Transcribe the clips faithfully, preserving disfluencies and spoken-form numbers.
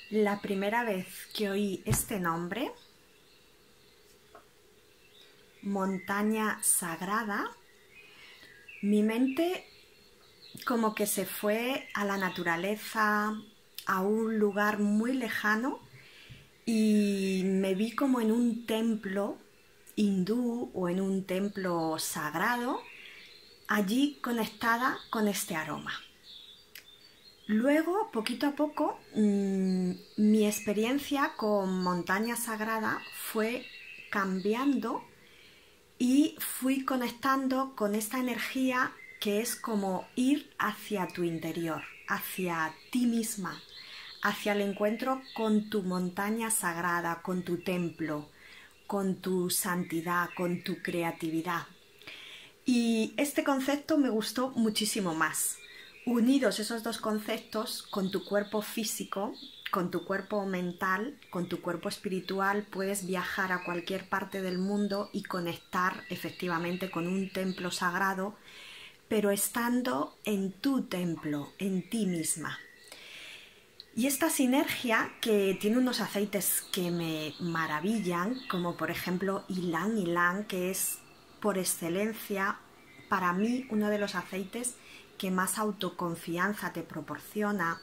La primera vez que oí este nombre, montaña sagrada, mi mente como que se fue a la naturaleza, a un lugar muy lejano, y me vi como en un templo hindú o en un templo sagrado, allí conectada con este aroma. Luego, poquito a poco, mmm, mi experiencia con montaña sagrada fue cambiando y fui conectando con esta energía que es como ir hacia tu interior, hacia ti misma, hacia el encuentro con tu montaña sagrada, con tu templo, con tu santidad, con tu creatividad. Y este concepto me gustó muchísimo más. Unidos esos dos conceptos con tu cuerpo físico, con tu cuerpo mental, con tu cuerpo espiritual, puedes viajar a cualquier parte del mundo y conectar efectivamente con un templo sagrado, pero estando en tu templo, en ti misma. Y esta sinergia, que tiene unos aceites que me maravillan, como por ejemplo Ylang Ylang, que es por excelencia para mí uno de los aceites que más autoconfianza te proporciona.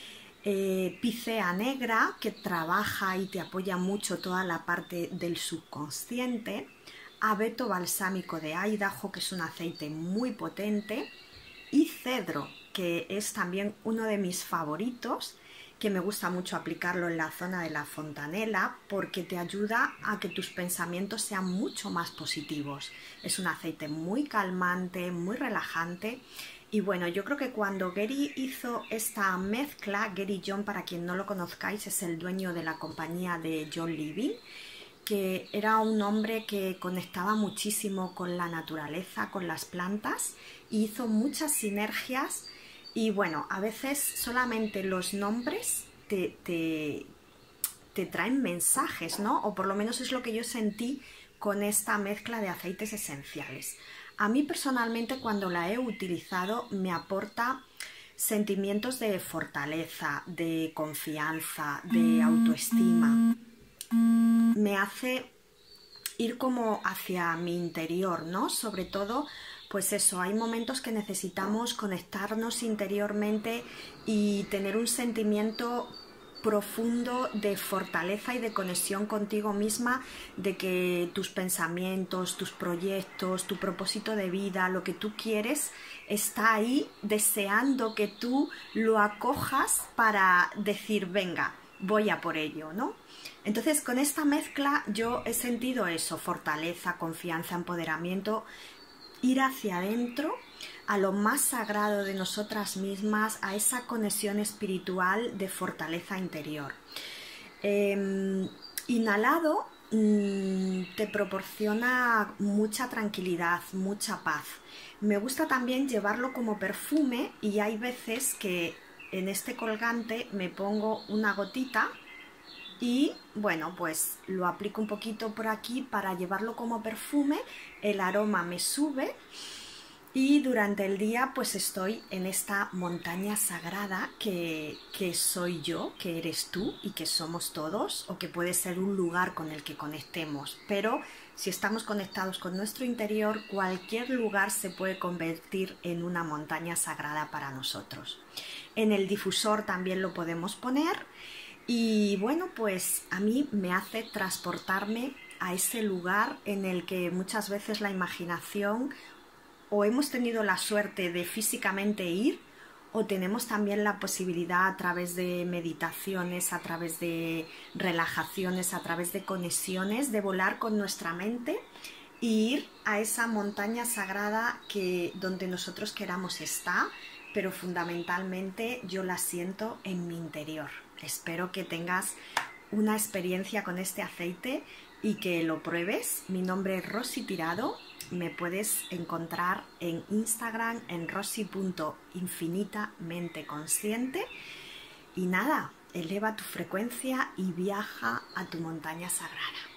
Eh, Picea negra, que trabaja y te apoya mucho toda la parte del subconsciente. Abeto balsámico de Idaho, que es un aceite muy potente. Y cedro, que es también uno de mis favoritos, que me gusta mucho aplicarlo en la zona de la fontanela porque te ayuda a que tus pensamientos sean mucho más positivos. Es un aceite muy calmante, muy relajante. Y bueno, yo creo que cuando Gary hizo esta mezcla, Gary John, para quien no lo conozcáis, es el dueño de la compañía de John Living, que era un hombre que conectaba muchísimo con la naturaleza, con las plantas, y hizo muchas sinergias. Y bueno, a veces solamente los nombres te, te, te traen mensajes, ¿no? O por lo menos es lo que yo sentí con esta mezcla de aceites esenciales. A mí personalmente, cuando la he utilizado, me aporta sentimientos de fortaleza, de confianza, de autoestima. Me hace ir como hacia mi interior, ¿no? Sobre todo, pues eso, hay momentos que necesitamos conectarnos interiormente y tener un sentimiento profundo de fortaleza y de conexión contigo misma, de que tus pensamientos, tus proyectos, tu propósito de vida, lo que tú quieres, está ahí deseando que tú lo acojas para decir, venga, voy a por ello, ¿no? Entonces, con esta mezcla yo he sentido eso, fortaleza, confianza, empoderamiento, ir hacia adentro, a lo más sagrado de nosotras mismas, a esa conexión espiritual de fortaleza interior. Eh, inhalado mmm, te proporciona mucha tranquilidad, mucha paz. Me gusta también llevarlo como perfume y hay veces que en este colgante me pongo una gotita y bueno, pues lo aplico un poquito por aquí para llevarlo como perfume. El aroma me sube y durante el día pues estoy en esta montaña sagrada que, que soy yo, que eres tú y que somos todos, o que puede ser un lugar con el que conectemos. Pero si estamos conectados con nuestro interior, cualquier lugar se puede convertir en una montaña sagrada para nosotros. En el difusor también lo podemos poner. Y bueno, pues a mí me hace transportarme a ese lugar en el que muchas veces la imaginación o hemos tenido la suerte de físicamente ir, o tenemos también la posibilidad a través de meditaciones, a través de relajaciones, a través de conexiones, de volar con nuestra mente e ir a esa montaña sagrada que donde nosotros queramos estar, pero fundamentalmente yo la siento en mi interior. Espero que tengas una experiencia con este aceite y que lo pruebes. Mi nombre es Rosy Tirado. Me puedes encontrar en Instagram en rosy punto infinitamente consciente. Y nada, eleva tu frecuencia y viaja a tu montaña sagrada.